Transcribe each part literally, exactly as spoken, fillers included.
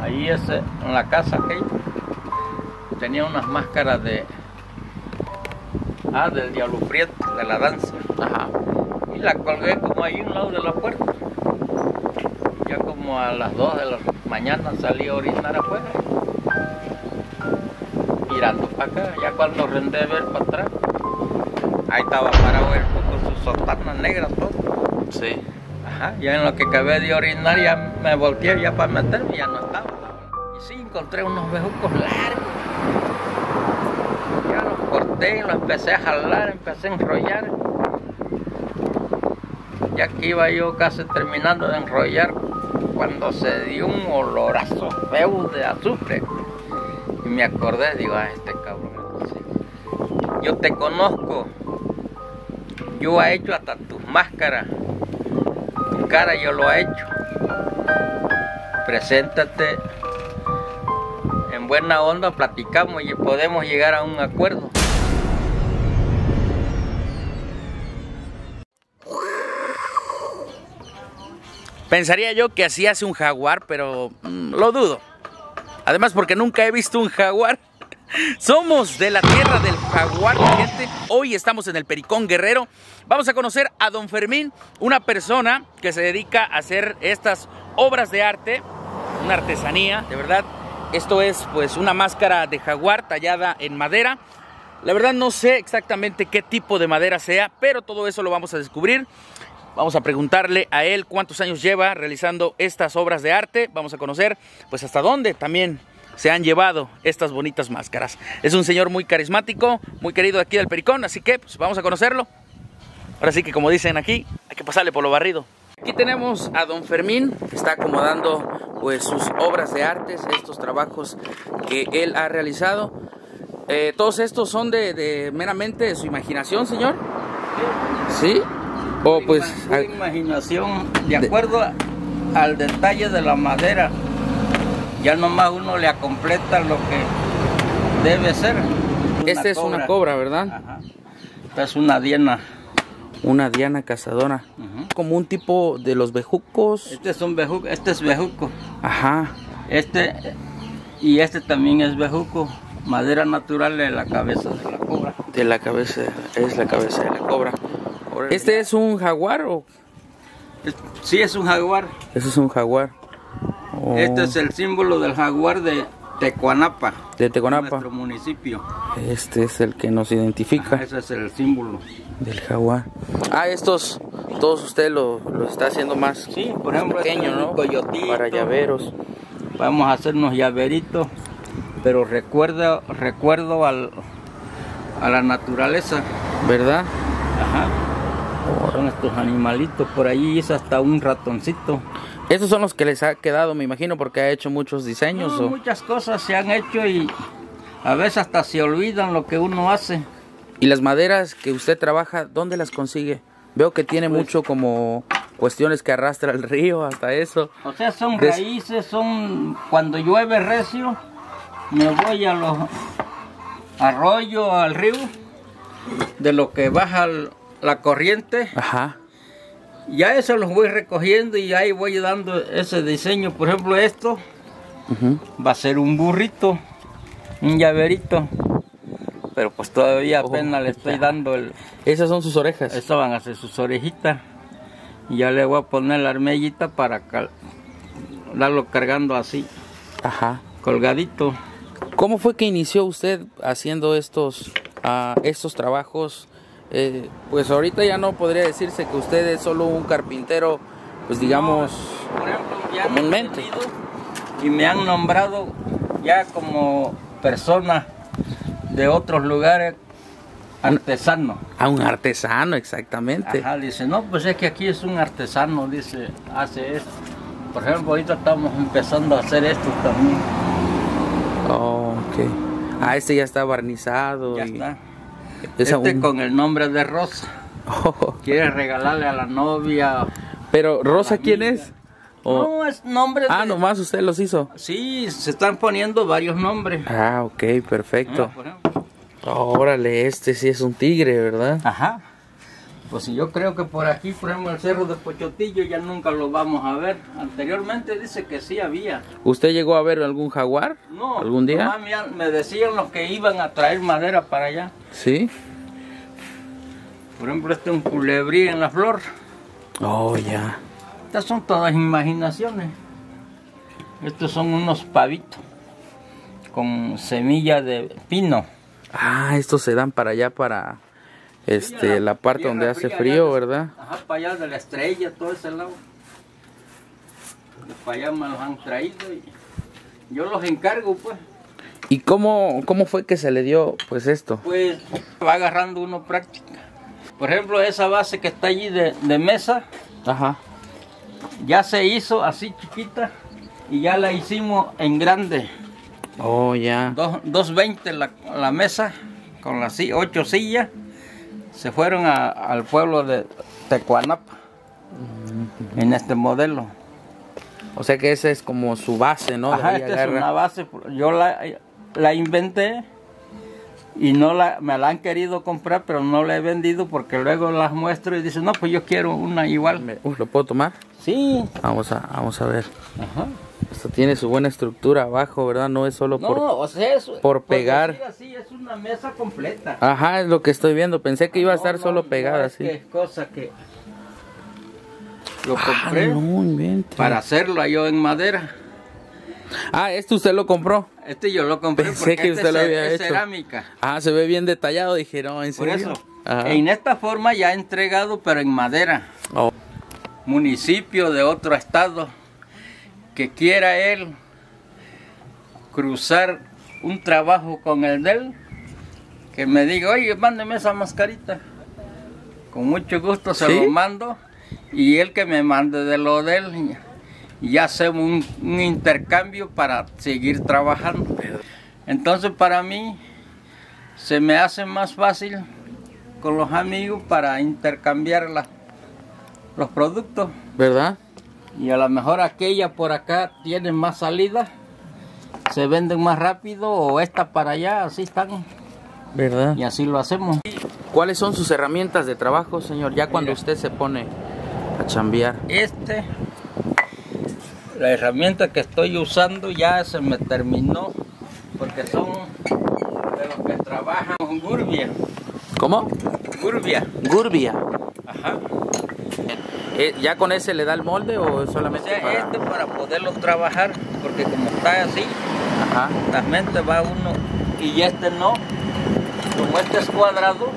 Ahí ese, en la casa aquella tenía unas máscaras de ah, del Diablo Prieto, de la danza. Ajá. Y la colgué como ahí a un lado de la puerta. Ya como a las dos de la mañana salí a orinar afuera, mirando para acá. Ya cuando rendé a ver para atrás, ahí estaba parado él con sus sotanas negras todo. Sí. Ajá, ya en lo que acabé de orinar ya me volteé ya para meterme, ya no estaba. Y sí encontré unos bejucos largos. Ya los corté, los empecé a jalar, empecé a enrollar. Ya que iba yo casi terminando de enrollar, cuando se dio un olorazo feo de azufre. Y me acordé, digo, ah, este cabrón, sí. Yo te conozco. Yo he hecho hasta tus máscaras. Tu cara yo lo he hecho. Preséntate. En buena onda platicamos y podemos llegar a un acuerdo. Pensaría yo que así hace un jaguar, pero mmm, lo dudo. Además porque nunca he visto un jaguar. Somos de la tierra del jaguar, mi gente. Hoy estamos en el Pericón Guerrero. Vamos a conocer a don Fermín, una persona que se dedica a hacer estas obras de arte, una artesanía, de verdad. Esto es pues una máscara de jaguar tallada en madera. La verdad no sé exactamente qué tipo de madera sea, pero todo eso lo vamos a descubrir. Vamos a preguntarle a él cuántos años lleva realizando estas obras de arte. Vamos a conocer pues hasta dónde también se han llevado estas bonitas máscaras. Es un señor muy carismático, muy querido aquí del Pericón, así que pues vamos a conocerlo. Ahora sí que como dicen aquí, hay que pasarle por lo barrido. Aquí tenemos a don Fermín, que está acomodando pues sus obras de arte, estos trabajos que él ha realizado. Eh, todos estos son de, de meramente de su imaginación, señor. ¿Sí? O pues la imaginación de acuerdo de... al detalle de la madera. Ya nomás uno le completa lo que debe ser. Esta es una cobra, ¿verdad? Ajá. Esta es una diana. Una diana cazadora. Uh-huh. Como un tipo de los bejucos. Este es un bejuco, este es bejuco. Ajá. Este y este también es bejuco. Madera natural de la cabeza de la cobra. De la cabeza, es la cabeza de la cobra. ¿Este es un jaguar o...? Sí, es un jaguar. Ese es un jaguar. Oh. Este es el símbolo del jaguar de Tecuanapa. De Tecuanapa. Nuestro municipio. Este es el que nos identifica. Ajá, ese es el símbolo. Del jaguar. Ah, estos, todos usted lo, lo está haciendo más, sí, por ejemplo, pequeño, este ¿no? Coyotito. Para llaveros. Vamos a hacer unos llaveritos, pero recuerdo, recuerdo al, a la naturaleza. ¿Verdad? Ajá. Son estos animalitos, por ahí es hasta un ratoncito. Estos son los que les ha quedado, me imagino, porque ha hecho muchos diseños. No, ¿o? Muchas cosas se han hecho y a veces hasta se olvidan lo que uno hace. ¿Y las maderas que usted trabaja, dónde las consigue? Veo que tiene pues, mucho como cuestiones que arrastra el río, hasta eso. O sea, son Des... raíces, son... Cuando llueve recio, me voy a los arroyos, al río, de lo que baja el... la corriente. Ajá. Ya eso los voy recogiendo y ahí voy dando ese diseño. Por ejemplo, esto uh-huh. va a ser un burrito, un llaverito. Pero pues todavía apenas oh, le estoy dando el... Esas son sus orejas. Estas van a ser sus orejitas. Y ya le voy a poner la armellita para cal... darlo cargando así. Ajá. Colgadito. ¿Cómo fue que inició usted haciendo estos, uh, estos trabajos? Eh, pues ahorita ya no podría decirse que usted es solo un carpintero, pues digamos, no, por ejemplo, ya comúnmente. Y me han nombrado ya como persona de otros lugares, artesano. A un artesano, exactamente. Ajá, dice, no, pues es que aquí es un artesano, dice, hace esto. Por ejemplo, ahorita estamos empezando a hacer esto también. Oh, ok. Ah, este ya está barnizado. Ya y... está. Es este un... con el nombre de Rosa. Oh. Quiere regalarle a la novia. Pero ¿Rosa quién es? ¿O... No, es nombre Ah, de... nomás usted los hizo. Sí, se están poniendo varios nombres. Ah, ok, perfecto. Ah, órale, este sí es un tigre, ¿verdad? Ajá. Pues yo creo que por aquí, por ejemplo, el cerro de Pochotillo ya nunca lo vamos a ver. Anteriormente dice que sí había. ¿Usted llegó a ver algún jaguar? No, ¿algún día? nomás me, me decían los que iban a traer madera para allá. Sí. Por ejemplo, este es un culebrí en la flor. Oh, ya. Estas son todas imaginaciones. Estos son unos pavitos con semilla de pino. Ah, estos se dan para allá, para este, sí, la, la parte donde hace frío, ¿verdad? Ajá, para allá de la Estrella, todo ese lado. De para allá me los han traído y yo los encargo, pues. ¿Y cómo, cómo fue que se le dio, pues, esto? Pues va agarrando uno práctica. Por ejemplo, esa base que está allí de, de mesa. Ajá. Ya se hizo así chiquita y ya la hicimos en grande. Oh, ya. dos veinte la, la mesa con las ocho sillas. Se fueron a, al pueblo de Tecuanapa uh-huh. en este modelo. O sea que esa es como su base, ¿no? Ajá, esta es una base. Yo la, la inventé y no la, me la han querido comprar, pero no la he vendido porque luego las muestro y dicen, no, pues yo quiero una igual. Uy, ¿lo puedo tomar? Sí. Vamos a, vamos a ver. Ajá. Esto tiene su buena estructura abajo, ¿verdad? No es solo no, por, o sea, eso, por pegar. Por así, es una mesa completa. Ajá, es lo que estoy viendo. Pensé que iba a estar no, solo no, pegada no, así. Es cosa que lo compré ah, no, para hacerlo yo en madera. Ah, ¿esto usted lo compró? Este yo lo compré Pensé porque que este usted lo es, había es hecho. cerámica. Ah, se ve bien detallado, dije, no, ¿en serio? Por eso, Ajá. en esta forma ya he entregado, pero en madera. Oh. Municipio de otro estado que quiera él cruzar un trabajo con el de él, que me diga, oye, mándeme esa mascarita. Con mucho gusto se ¿Sí? lo mando y él que me mande de lo de él. Y ya hacemos un, un intercambio para seguir trabajando. Entonces para mí se me hace más fácil con los amigos para intercambiar la, los productos. ¿Verdad? Y a lo mejor aquella por acá tiene más salida, se venden más rápido, o esta para allá, así están. ¿Verdad? Y así lo hacemos. ¿Cuáles son sus herramientas de trabajo, señor? Ya cuando Mira, usted se pone a chambear. Este, la herramienta que estoy usando ya se me terminó, porque son de los que trabajan con Gurbia. ¿Cómo? Gurbia. Gurbia. Ajá. ¿Ya con ese le da el molde o solamente o sea, para...? este para poderlo trabajar, porque como está así, ajá, la mente va uno y este no. Como este es cuadrado,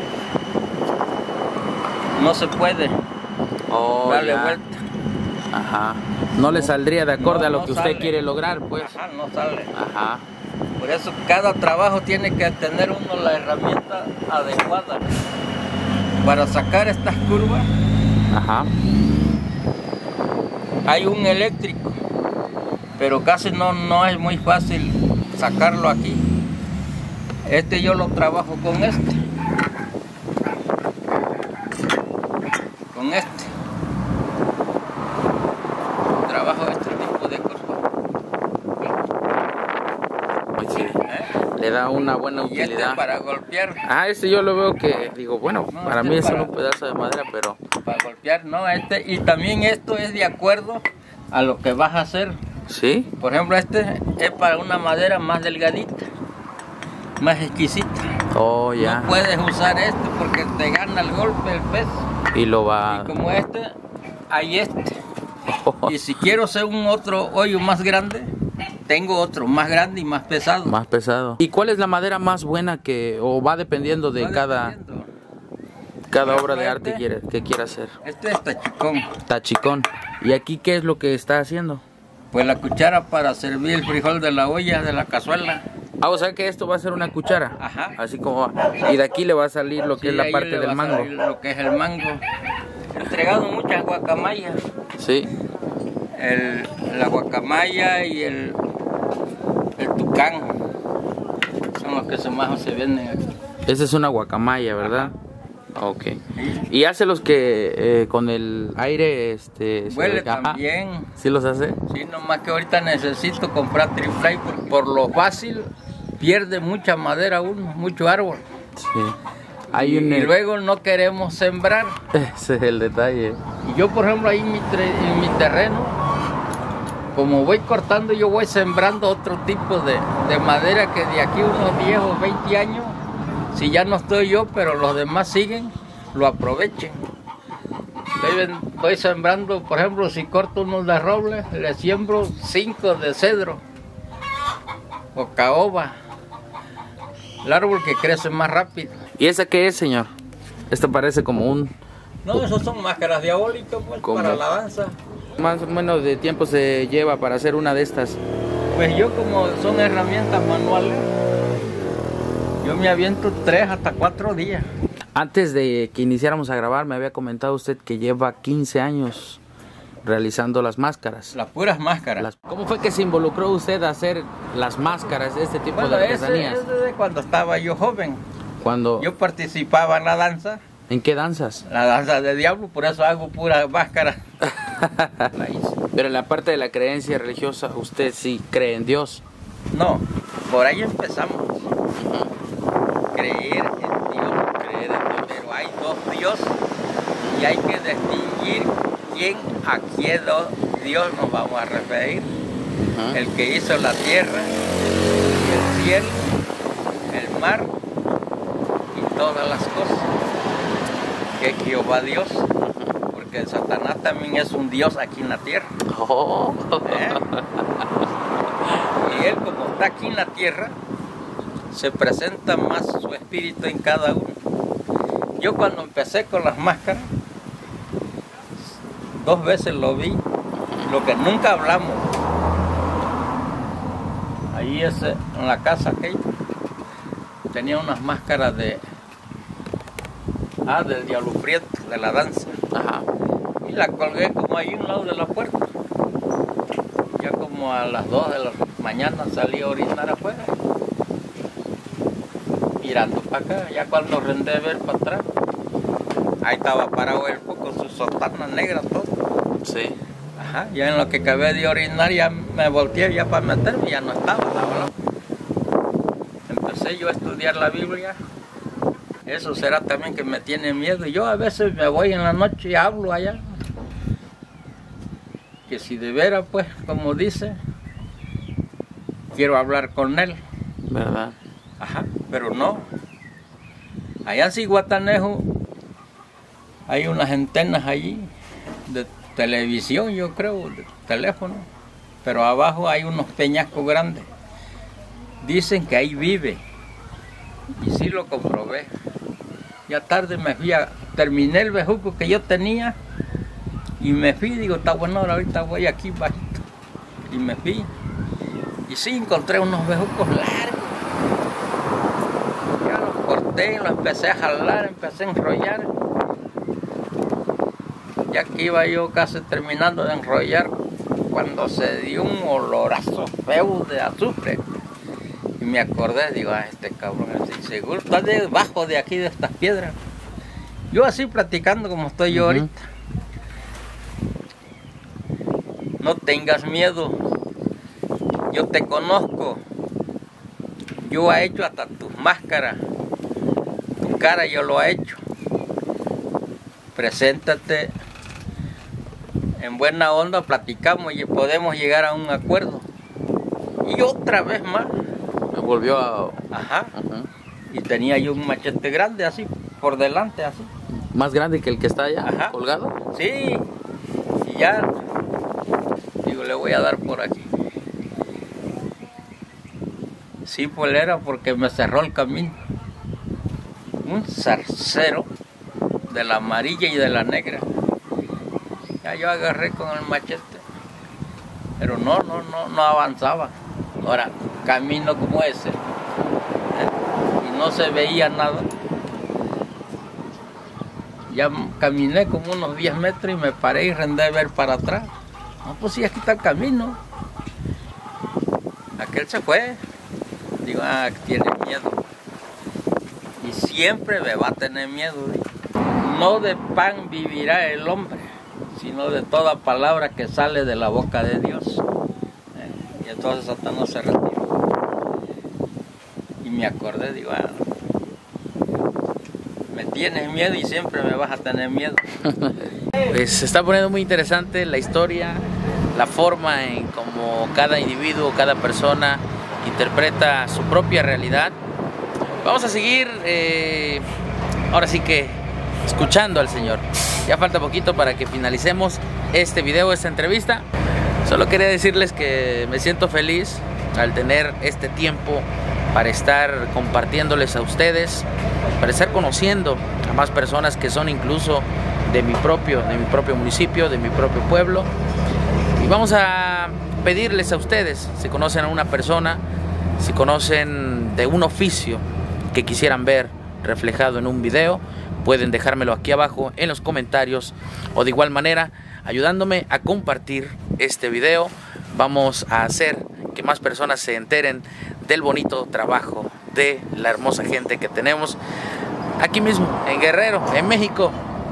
no se puede oh, darle ya. vuelta. Ajá. No le saldría de acorde no, a lo no que sale. Usted quiere lograr, pues. Ajá, no sale. Ajá. Por eso cada trabajo tiene que tener uno la herramienta adecuada para sacar estas curvas. Ajá. Hay un eléctrico, pero casi no, no es muy fácil sacarlo aquí. Este yo lo trabajo con este. Con este. Trabajo este tipo de cosas. Sí. ¿Eh? Le da una buena y utilidad. Este para golpear. Ah, este yo lo veo que, digo, bueno, no, para este mí es para, solo un pedazo de madera, pero... Para golpear, no, este, y también esto es de acuerdo a lo que vas a hacer. ¿Sí? Por ejemplo, este es para una madera más delgadita, más exquisita. Oh, ya. No puedes usar este porque te gana el golpe, el peso. Y lo va... Y como este, hay este. Oh. Y si quiero hacer un otro hoyo más grande, tengo otro más grande y más pesado. Más pesado. ¿Y cuál es la madera más buena que, o va dependiendo de va cada... Dependiendo. Cada obra de arte este, quiere, que quiera hacer? Este es tachicón. Tachicón. ¿Y aquí qué es lo que está haciendo? Pues la cuchara para servir el frijol de la olla, de la cazuela. Ah, o sea que esto va a ser una cuchara. Ajá. Así como va. Y de aquí le va a salir lo que sí, es la parte del mango. Lo que es el mango. He entregado muchas guacamayas. Sí. El, la guacamaya y el, el tucán son los que se más se venden aquí. Esa es una guacamaya, ¿verdad? Ok. ¿Y hace los que eh, con el aire este huele también? ¿Sí los hace? Sí, nomás que ahorita necesito comprar trifly por, por lo fácil pierde mucha madera uno, mucho árbol. Sí. Hay y, un... y luego no queremos sembrar. Ese es el detalle. Y yo, por ejemplo, ahí en mi, en mi terreno, como voy cortando, yo voy sembrando otro tipo de, de madera que de aquí unos diez o veinte años, si ya no estoy yo, pero los demás siguen, lo aprovechen. Estoy, estoy sembrando, por ejemplo, si corto unos de roble, le siembro cinco de cedro o caoba, el árbol que crece más rápido. ¿Y esa qué es, señor? Esto parece como un... No, esos son máscaras diabólicas, pues, para la danza. Más o menos de tiempo se lleva para hacer una de estas. Pues yo, como son herramientas manuales, yo me aviento tres hasta cuatro días. Antes de que iniciáramos a grabar, me había comentado usted que lleva quince años realizando las máscaras. Las puras máscaras. Las... ¿Cómo fue que se involucró usted a hacer las máscaras de este tipo bueno, de artesanías? Ese, ese de cuando estaba yo joven. Cuando... Yo participaba en la danza. ¿En qué danzas? La danza de diablo, por eso hago pura máscara. Pero en la parte de la creencia religiosa, ¿usted sí cree en Dios? No, por ahí empezamos. Uh-huh. Creer en Dios. Creer en Dios. Pero hay dos dioses y hay que distinguir quién a quién Dios nos vamos a referir. Uh-huh. El que hizo la tierra, el cielo, el mar y todas las cosas. Que es Jehová Dios, porque Satanás también es un Dios aquí en la tierra. Oh. ¿Eh? Y él, como está aquí en la tierra, se presenta más su espíritu en cada uno. Yo cuando empecé con las máscaras, dos veces lo vi, lo que nunca hablamos. Ahí es, en la casa aquella, tenía unas máscaras de... Ah, del diablo prieto, de la danza. Ajá. Y la colgué como ahí a un lado de la puerta. Ya como a las dos de la mañana salí a orinar afuera. Mirando para acá, ya cuando rendé a ver para atrás. Ahí estaba parado él con su sotana negra todo. Sí. Ajá, ya en lo que acabé de orinar ya me volteé ya para meterme, ya no estaba, la verdad. Empecé yo a estudiar la Biblia. Eso será también que me tiene miedo. Yo a veces me voy en la noche y hablo allá. Que si de veras, pues, como dice, quiero hablar con él. ¿Verdad? Ajá, pero no. Allá en Cihuatanejo hay unas antenas allí de televisión, yo creo, de teléfono. Pero abajo hay unos peñascos grandes. Dicen que ahí vive. Y sí lo comprobé. Ya tarde me fui a... Terminé el bejuco que yo tenía y me fui, digo, está bueno, ahorita voy aquí bajito. Y me fui. Y sí, encontré unos bejucos largos. Ya los corté, los empecé a jalar, empecé a enrollar. Ya que iba yo casi terminando de enrollar, cuando se dio un olorazo feo de azufre. Y me acordé, digo, ah, este cabrón, así, seguro está debajo de aquí de estas piedras. Yo así platicando como estoy yo uh-huh. ahorita. No tengas miedo, yo te conozco. Yo he hecho hasta tus máscaras, tu cara yo lo he hecho. Preséntate en buena onda, platicamos y podemos llegar a un acuerdo. Y otra vez más. Volvió a... Ajá. Ajá. Y tenía yo un machete grande así, por delante así. ¿Más grande que el que está allá Ajá. colgado? Sí. Y ya, digo, le voy a dar por aquí. Sí, pues era porque me cerró el camino. Un zarcero de la amarilla y de la negra. Ya yo agarré con el machete. Pero no, no, no, no avanzaba. Ahora, camino como ese, ¿eh? Y no se veía nada. Ya caminé como unos diez metros y me paré y rendé a ver para atrás. No, pues sí, aquí está el camino. Aquel se fue. Digo, ah, tiene miedo. Y siempre me va a tener miedo. Digo. No de pan vivirá el hombre, sino de toda palabra que sale de la boca de Dios. Y entonces Satanás se retiró. Y me acordé, digo, ah, tienes miedo y siempre me vas a tener miedo. Pues se está poniendo muy interesante la historia, la forma en cómo cada individuo, cada persona interpreta su propia realidad. Vamos a seguir, eh, ahora sí que, escuchando al Señor. Ya falta poquito para que finalicemos este video, esta entrevista. Solo quería decirles que me siento feliz al tener este tiempo para estar compartiéndoles a ustedes, para estar conociendo a más personas que son incluso de mi propio, de mi propio municipio, de mi propio pueblo. Y vamos a pedirles a ustedes, si conocen a una persona, si conocen de un oficio que quisieran ver reflejado en un video, pueden dejármelo aquí abajo en los comentarios, o de igual manera ayudándome a compartir este video. Vamos a hacer que más personas se enteren del bonito trabajo de la hermosa gente que tenemos aquí mismo en Guerrero, en México.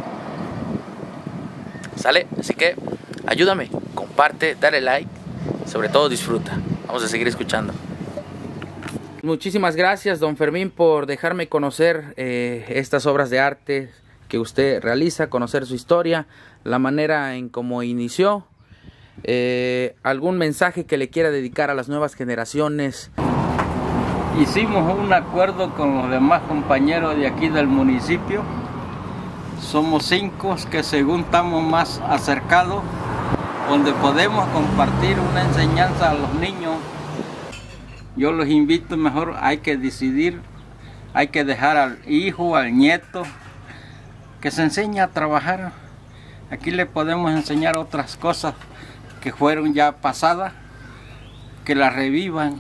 ¿Sale? Así que ayúdame, comparte, dale like, sobre todo disfruta. Vamos a seguir escuchando. Muchísimas gracias, don Fermín, por dejarme conocer eh, estas obras de arte que usted realiza, conocer su historia, la manera en cómo inició. Eh, ¿Algún mensaje que le quiera dedicar a las nuevas generaciones? Hicimos un acuerdo con los demás compañeros de aquí del municipio. Somos cinco que según estamos más acercados, donde podemos compartir una enseñanza a los niños. Yo los invito, mejor hay que decidir, hay que dejar al hijo, al nieto, que se enseñe a trabajar. Aquí le podemos enseñar otras cosas que fueron ya pasadas, que las revivan.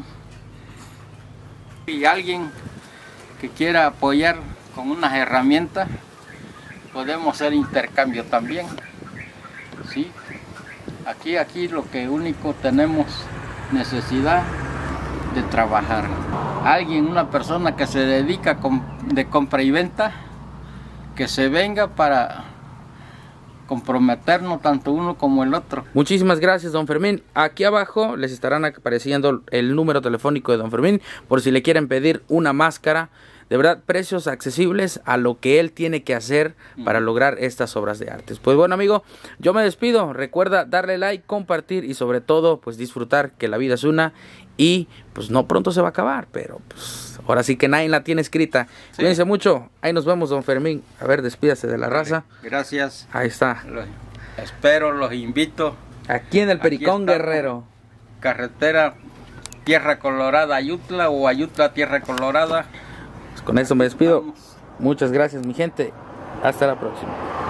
Y alguien que quiera apoyar con unas herramientas, podemos hacer intercambio también. ¿Sí? Aquí, aquí lo que único tenemos necesidad de trabajar. Alguien, una persona que se dedica de compra y venta, que se venga para comprometernos tanto uno como el otro. Muchísimas gracias, don Fermín. Aquí abajo les estarán apareciendo el número telefónico de don Fermín por si le quieren pedir una máscara. De verdad, precios accesibles a lo que él tiene que hacer para lograr estas obras de arte. Pues bueno, amigo, yo me despido. Recuerda darle like, compartir y sobre todo, pues disfrutar, que la vida es una y pues no pronto se va a acabar, pero pues ahora sí que nadie la tiene escrita. Sí. Cuídense mucho. Ahí nos vemos, don Fermín. A ver, despídase de la raza. Gracias. Ahí está. Los espero, los invito. Aquí en el Pericón Guerrero. Carretera Tierra Colorada, Ayutla o Ayutla, Tierra Colorada. Con eso me despido. Muchas gracias, mi gente. Hasta la próxima.